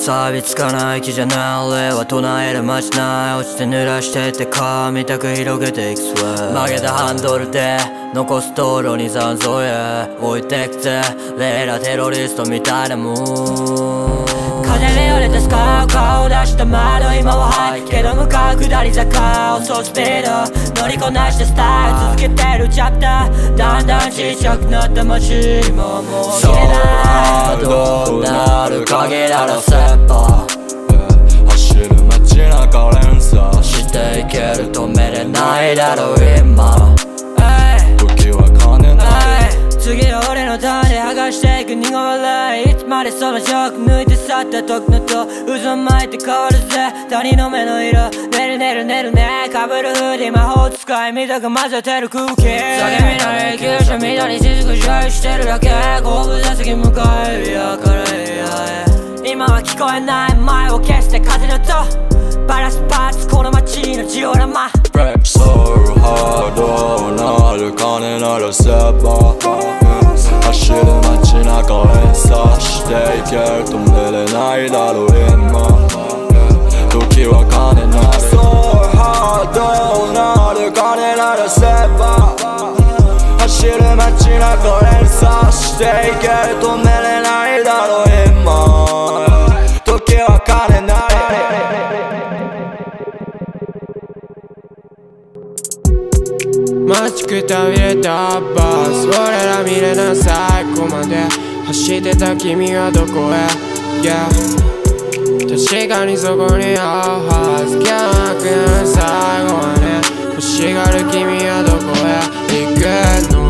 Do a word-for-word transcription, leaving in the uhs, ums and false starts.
錆びつかない木じゃない俺は唱えるまじない落ちて濡らしてって髪たく広げていくスウェー曲げたハンドルで残す道路に残像へ置いてくぜレイラテロリストみたいなもん風で揺れてスカー顔出した窓今ははいけど向かう下り坂遅スピード乗りこなしてスタイル続けてるチャプターだんだんちっちゃくなった街ももう消えないどうなる影ならセッパー走る街中連鎖していける止めれないだろう今時は金ない次は俺のターンで剥がしていく苦笑いいつまでそのジョーク抜いて去った時のと渦巻いて変わるぜ他人の目の色寝る寝る寝るねかぶるフーディ魔法使い見たく混ぜてる空気叫びな霊柩車みたいに雫上してるだけ後部座席向かいやから今は聞こえない前を消して風の音バラスパーツこの街のジオラマラップソウルハードなる金ならセッパー走る街中連鎖していける止めれないだろう今時は金なるソウルハードなる金ならセッパー走る街中連鎖していける止めれないだろう今時は金なる待ちくたびれたバス俺ら見れない最後まで走ってた君はどこへ、yeah、確かにそこにあるはず気がなくなる最後はね欲しがる君はどこへ行くの